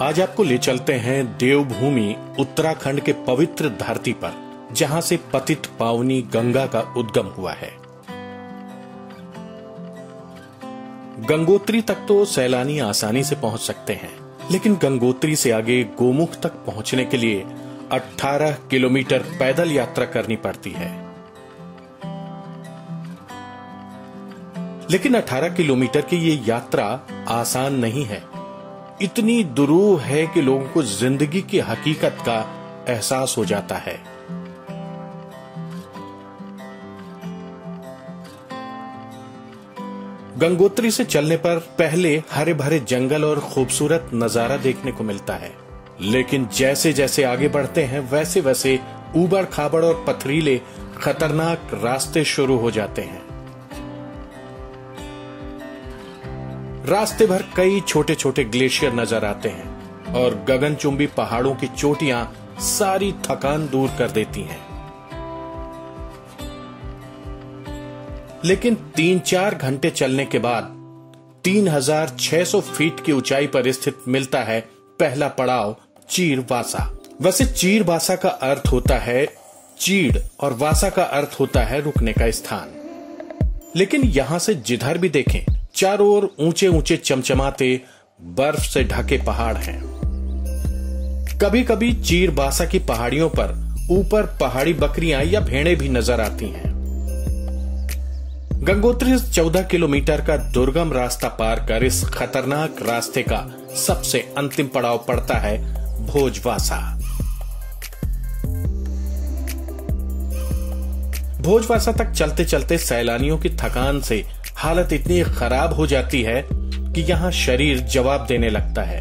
आज आपको ले चलते हैं देवभूमि उत्तराखंड के पवित्र धरती पर, जहां से पतित पावनी गंगा का उद्गम हुआ है। गंगोत्री तक तो सैलानी आसानी से पहुंच सकते हैं, लेकिन गंगोत्री से आगे गोमुख तक पहुंचने के लिए 18 किलोमीटर पैदल यात्रा करनी पड़ती है। लेकिन 18 किलोमीटर की ये यात्रा आसान नहीं है। इतनी दुरूह है कि लोगों को जिंदगी की हकीकत का एहसास हो जाता है। गंगोत्री से चलने पर पहले हरे भरे जंगल और खूबसूरत नजारा देखने को मिलता है, लेकिन जैसे जैसे आगे बढ़ते हैं वैसे वैसे ऊबड़ खाबड़ और पथरीले खतरनाक रास्ते शुरू हो जाते हैं। रास्ते भर कई छोटे छोटे ग्लेशियर नजर आते हैं और गगनचुंबी पहाड़ों की चोटियां सारी थकान दूर कर देती हैं। लेकिन 3-4 घंटे चलने के बाद 3600 फीट की ऊंचाई पर स्थित मिलता है पहला पड़ाव चीरवासा। वैसे चीरवासा का अर्थ होता है चीड़ और वासा का अर्थ होता है रुकने का स्थान। लेकिन यहां से जिधर भी देखें चारों ओर ऊंचे ऊंचे चमचमाते बर्फ से ढके पहाड़ हैं। कभी कभी चीरवासा की पहाड़ियों पर ऊपर पहाड़ी बकरियां या भेड़ें भी नजर आती हैं। गंगोत्री से 14 किलोमीटर का दुर्गम रास्ता पार कर इस खतरनाक रास्ते का सबसे अंतिम पड़ाव पड़ता है भोजवासा। भोजवासा तक चलते चलते सैलानियों की थकान से हालत इतनी खराब हो जाती है कि यहां शरीर जवाब देने लगता है।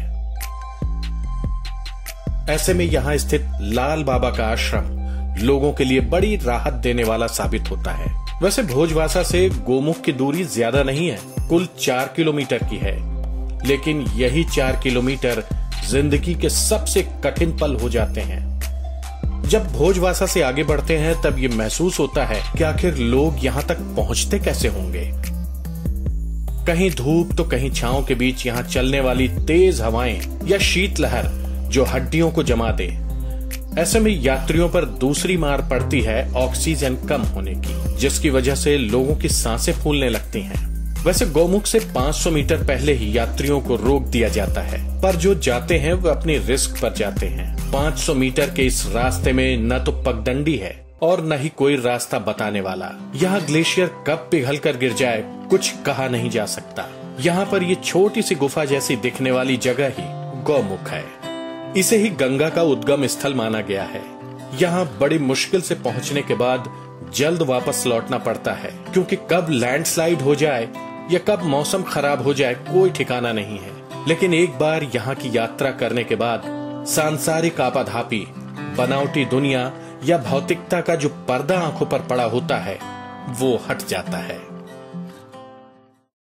ऐसे में यहां स्थित लाल बाबा का आश्रम लोगों के लिए बड़ी राहत देने वाला साबित होता है। वैसे भोजवासा से गोमुख की दूरी ज्यादा नहीं है, कुल 4 किलोमीटर की है, लेकिन यही 4 किलोमीटर जिंदगी के सबसे कठिन पल हो जाते हैं। जब भोजवासा से आगे बढ़ते हैं तब ये महसूस होता है कि आखिर लोग यहां तक पहुंचते कैसे होंगे। कहीं धूप तो कहीं छांव के बीच यहां चलने वाली तेज हवाएं या शीतलहर जो हड्डियों को जमा दे। ऐसे में यात्रियों पर दूसरी मार पड़ती है ऑक्सीजन कम होने की, जिसकी वजह से लोगों की सांसें फूलने लगती हैं। वैसे गौमुख से 500 मीटर पहले ही यात्रियों को रोक दिया जाता है, पर जो जाते हैं वो अपनी रिस्क पर जाते हैं। 500 मीटर के इस रास्ते में न तो पगडंडी है और न ही कोई रास्ता बताने वाला। यहाँ ग्लेशियर कब पिघल कर गिर जाए कुछ कहा नहीं जा सकता। यहाँ पर ये छोटी सी गुफा जैसी दिखने वाली जगह ही गौमुख है। इसे ही गंगा का उद्गम स्थल माना गया है। यहाँ बड़ी मुश्किल से पहुँचने के बाद जल्द वापस लौटना पड़ता है, क्योंकि कब लैंडस्लाइड हो जाए या कब मौसम खराब हो जाए कोई ठिकाना नहीं है। लेकिन एक बार यहाँ की यात्रा करने के बाद सांसारिक आपाधापी, बनावटी दुनिया या भौतिकता का जो पर्दा आंखों पर पड़ा होता है वो हट जाता है।